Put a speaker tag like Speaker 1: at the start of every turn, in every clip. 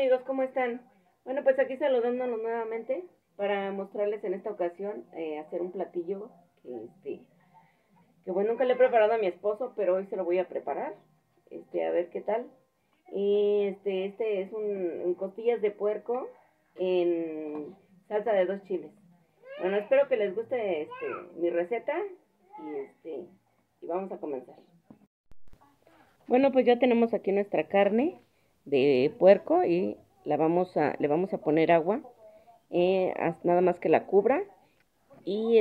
Speaker 1: amigos, ¿cómo están? Bueno, pues aquí saludándonos nuevamente para mostrarles en esta ocasión hacer un platillo que bueno, nunca le he preparado a mi esposo, pero hoy se lo voy a preparar, a ver qué tal. Y este es un costillas de puerco en salsa de 2 chiles. Bueno, espero que les guste mi receta y vamos a comenzar. Bueno, pues ya tenemos aquí nuestra carne de puerco y le vamos a poner agua, nada más que la cubra, y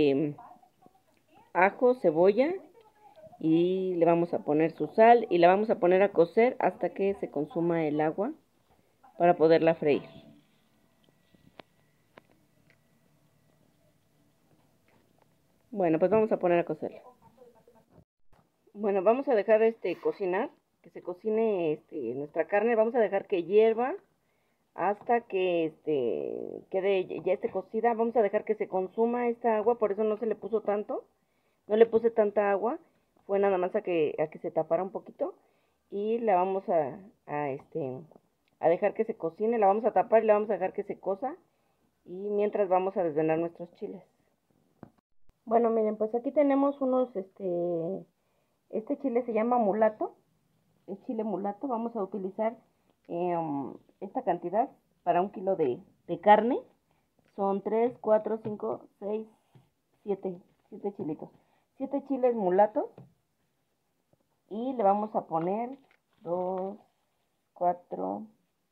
Speaker 1: ajo, cebolla, y le vamos a poner su sal y la vamos a poner a cocer hasta que se consuma el agua para poderla freír. Bueno, pues vamos a poner a cocerla. Bueno, vamos a dejar cocinar, que se cocine nuestra carne. Vamos a dejar que hierva hasta que quede ya esté cocida. Vamos a dejar que se consuma esta agua, por eso no se le puso tanto, no le puse tanta agua, fue nada más a que se tapara un poquito, y la vamos a dejar que se cocine, la vamos a tapar y la vamos a dejar que se cosa, y mientras vamos a desvenar nuestros chiles. Bueno, miren, pues aquí tenemos unos, este chile se llama mulato, es chile mulato. Vamos a utilizar esta cantidad para 1 kilo de carne. Son 3, 4, 5, 6, 7 chilitos. 7 chiles mulatos. Y le vamos a poner 2, 4,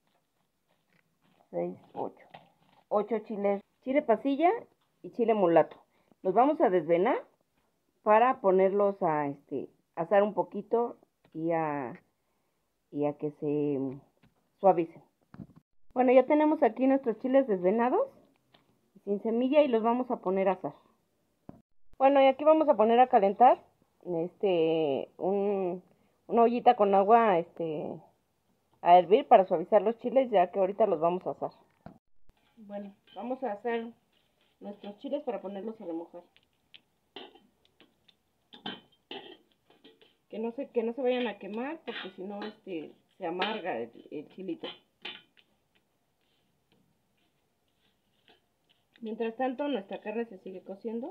Speaker 1: 6, 8. 8 chiles. Chile pasilla y chile mulato. Los vamos a desvenar para ponerlos a asar un poquito y a que se suavicen. Bueno, ya tenemos aquí nuestros chiles desvenados, sin semilla, y los vamos a poner a asar. Bueno, y aquí vamos a poner a calentar una ollita con agua a hervir para suavizar los chiles, ya que ahorita los vamos a asar. Bueno, vamos a hacer nuestros chiles para ponerlos a remojar. Que no se vayan a quemar, porque si no se amarga el chilito. Mientras tanto, nuestra carne se sigue cociendo.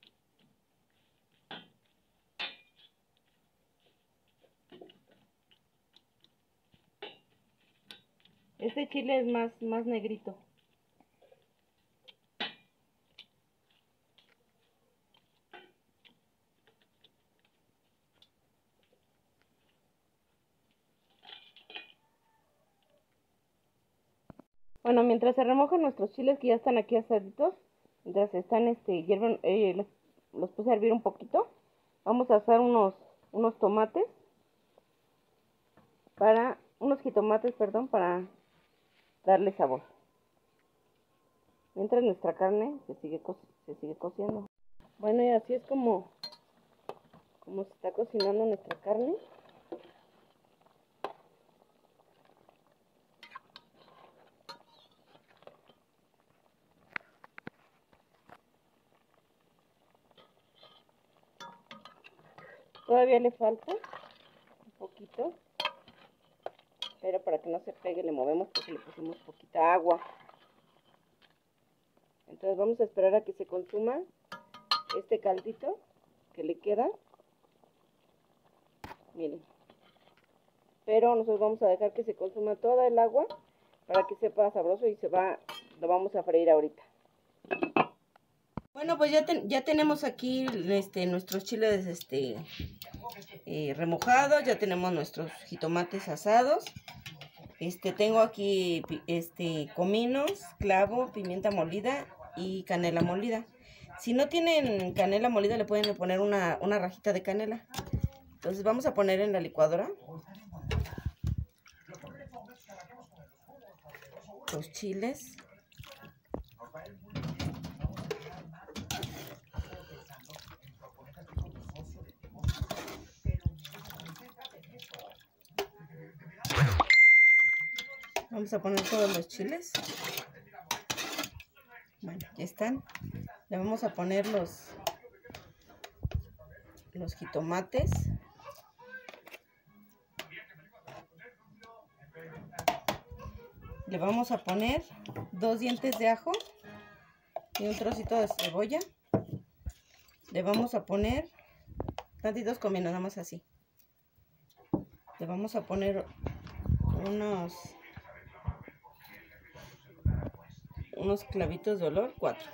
Speaker 1: Este chile es más negrito. Bueno, mientras se remojan nuestros chiles, que ya están aquí asaditos, mientras están hierven, los puse a hervir un poquito. Vamos a hacer unos jitomates, perdón, para darle sabor. Mientras nuestra carne se sigue cociendo. Bueno, y así es como se está cocinando nuestra carne. Todavía le falta un poquito, pero para que no se pegue le movemos porque le pusimos poquita agua. Entonces vamos a esperar a que se consuma este caldito que le queda. Miren. Pero nosotros vamos a dejar que se consuma toda el agua para que sepa sabroso, y lo vamos a freír ahorita. Bueno, pues ya tenemos aquí nuestros chiles remojados, ya tenemos nuestros jitomates asados. Tengo aquí cominos, clavo, pimienta molida y canela molida. Si no tienen canela molida, le pueden poner una rajita de canela. Entonces vamos a poner en la licuadora los chiles. Vamos a poner todos los chiles. Bueno, ya están. Le vamos a poner los jitomates.
Speaker 2: le vamos a poner 2 dientes de ajo y un trocito de cebolla. Le vamos a poner tantitos comiendo, nada más así. Le vamos a poner unos clavitos de olor, 4.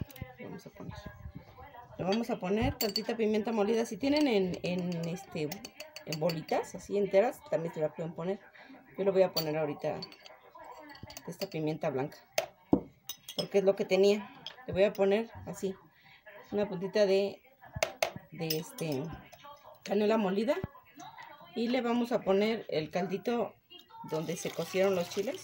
Speaker 2: Le vamos a poner tantita pimienta molida. Si tienen en bolitas así enteras, también se la pueden poner. Yo le voy a poner ahorita esta pimienta blanca, porque es lo que tenía. Le voy a poner así una puntita de canela molida, y le vamos a poner el caldito donde se cocieron los chiles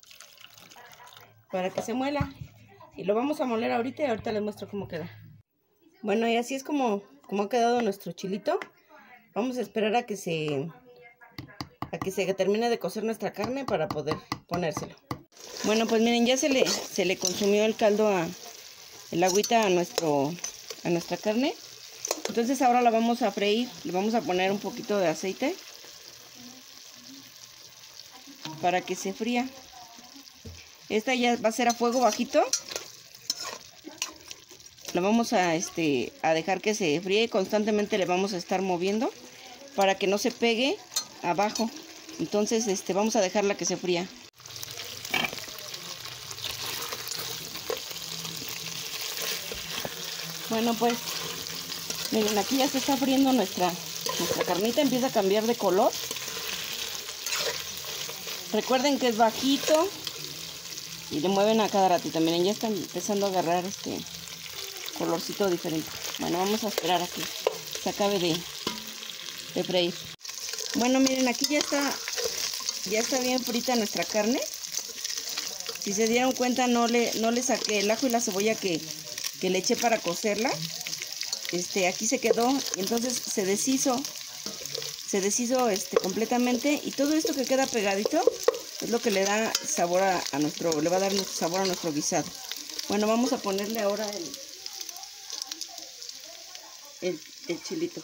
Speaker 2: para que se muela, y lo vamos a moler ahorita y ahorita les muestro cómo queda. Bueno, y así es como ha quedado nuestro chilito. Vamos a esperar a que se termine de cocer nuestra carne para poder ponérselo. Bueno, pues miren, ya se le consumió el caldo, el agüita a nuestra carne. Entonces ahora la vamos a freír. Le vamos a poner un poquito de aceite para que se fría. Esta ya va a ser a fuego bajito. La vamos a dejar que se fríe, y constantemente le vamos a estar moviendo para que no se pegue abajo. Entonces vamos a dejarla que se fría. Bueno, pues miren, aquí ya se está friendo nuestra carnita, empieza a cambiar de color. Recuerden que es bajito y le mueven a cada ratito. Miren, ya está empezando a agarrar colorcito diferente. Bueno, vamos a esperar a que se acabe de freír. Bueno, miren, aquí ya está bien frita nuestra carne. Si se dieron cuenta, no le saqué el ajo y la cebolla que le eché para cocerla. Aquí se quedó, y entonces se deshizo completamente, y todo esto que queda pegadito es lo que le da sabor le va a dar sabor a nuestro guisado. Bueno, vamos a ponerle ahora el chilito.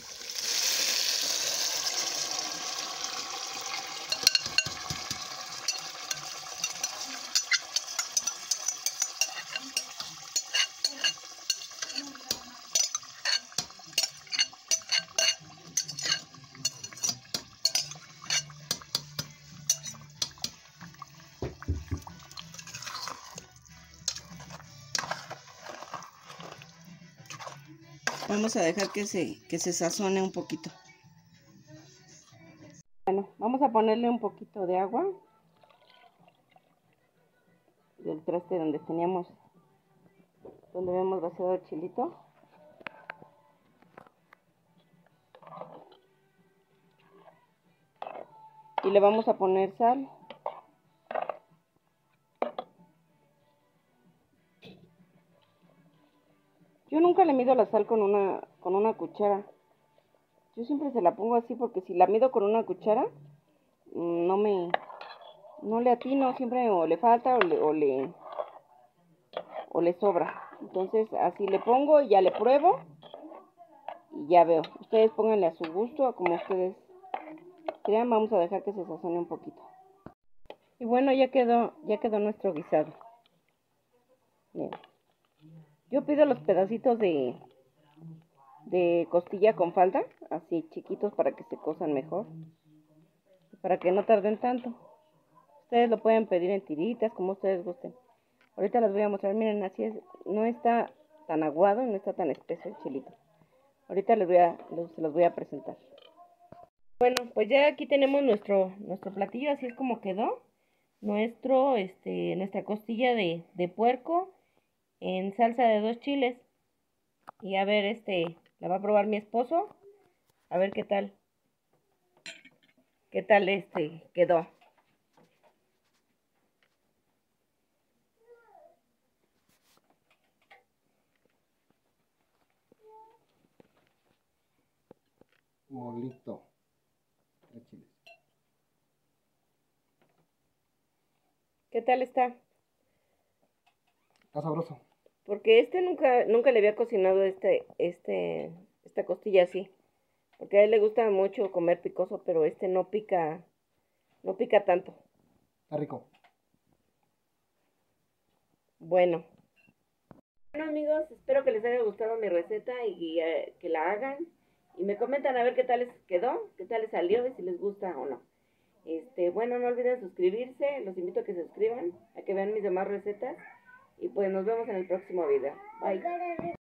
Speaker 2: Vamos a dejar que se sazone un poquito. Bueno, vamos a ponerle un poquito de agua del traste donde habíamos vaciado el chilito. Y le vamos a poner sal. Yo nunca le mido la sal con una cuchara. Yo siempre se la pongo así, porque si la mido con una cuchara, no le atino, siempre o le falta o le sobra. Entonces así le pongo y ya le pruebo y ya veo. Ustedes pónganle a su gusto, a como ustedes crean. Vamos a dejar que se sazone un poquito. Y bueno, ya quedó nuestro guisado. Miren. Yo pido los pedacitos de costilla con falda, así chiquitos, para que se cosan mejor, para que no tarden tanto. Ustedes lo pueden pedir en tiritas, como ustedes gusten. Ahorita les voy a mostrar. Miren, así es. No está tan aguado, no está tan espeso el chilito. Ahorita se los voy a presentar. Bueno, pues ya aquí tenemos nuestro platillo. Así es como quedó nuestra costilla de puerco en salsa de 2 chiles. Y a ver, la va a probar mi esposo. A ver qué tal quedó.
Speaker 3: Molito de chiles.
Speaker 1: ¿Qué tal está?
Speaker 3: Está sabroso.
Speaker 1: Porque nunca le había cocinado esta costilla así. Porque a él le gusta mucho comer picoso, pero no pica tanto.
Speaker 3: Está rico.
Speaker 2: Bueno,
Speaker 1: Bueno amigos, espero que les haya gustado mi receta y que la hagan y me comentan a ver qué tal les quedó, qué tal les salió y si les gusta o no. Bueno, no olviden suscribirse, los invito a que se suscriban, a que vean mis demás recetas y pues nos vemos en el próximo video. Bye.